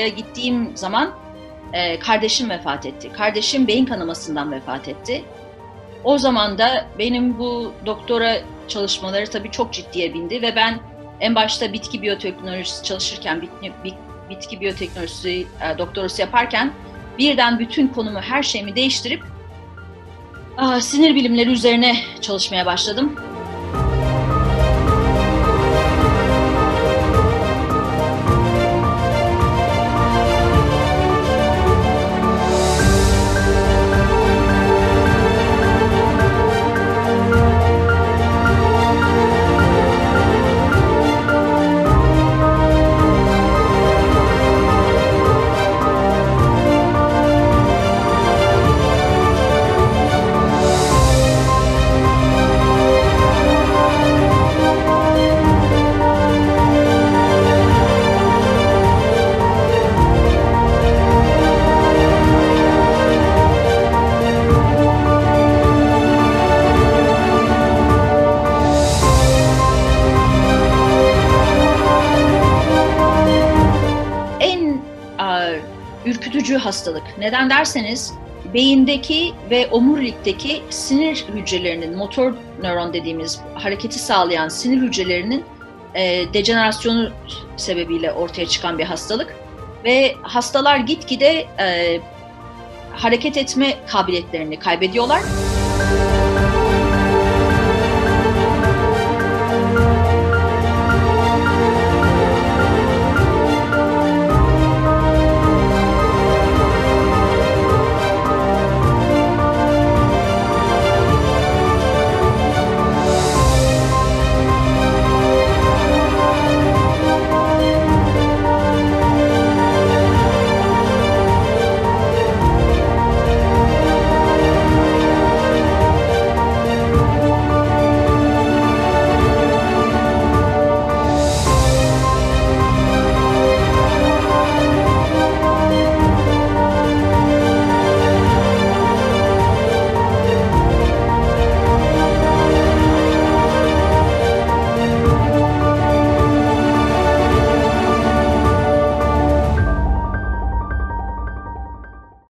Oraya gittiğim zaman kardeşim vefat etti. Kardeşim beyin kanamasından vefat etti. O zaman da benim bu doktora çalışmaları tabii çok ciddiye bindi ve ben en başta bitki biyoteknolojisi çalışırken, bitki biyoteknolojisi doktorası yaparken birden bütün konumu, her şeyimi değiştirip sinir bilimleri üzerine çalışmaya başladım. Ürkütücü hastalık. Neden derseniz beyindeki ve omurilikteki sinir hücrelerinin, motor nöron dediğimiz hareketi sağlayan sinir hücrelerinin dejenerasyonu sebebiyle ortaya çıkan bir hastalık. Ve hastalar gitgide hareket etme kabiliyetlerini kaybediyorlar.